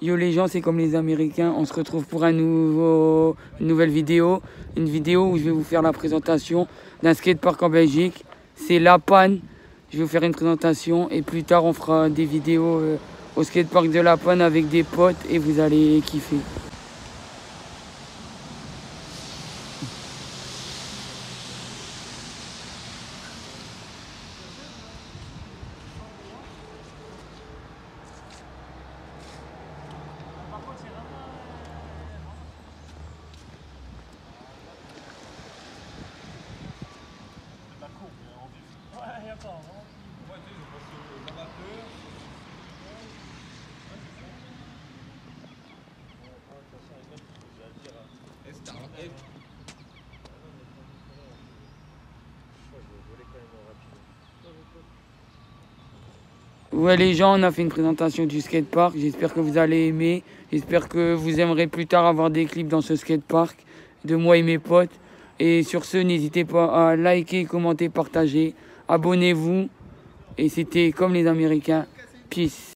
Yo les gens, c'est comme les Américains, on se retrouve pour une nouvelle vidéo. Une vidéo où je vais vous faire la présentation d'un skatepark en Belgique. C'est La Panne. Je vais vous faire une présentation et plus tard on fera des vidéos au skatepark de La Panne avec des potes et vous allez kiffer. Ouais les gens, on a fait une présentation du skatepark, j'espère que vous allez aimer, j'espère que vous aimerez plus tard avoir des clips dans ce skatepark de moi et mes potes. Et sur ce, n'hésitez pas à liker, commenter, partager, abonnez-vous. Et c'était comme les Américains, peace.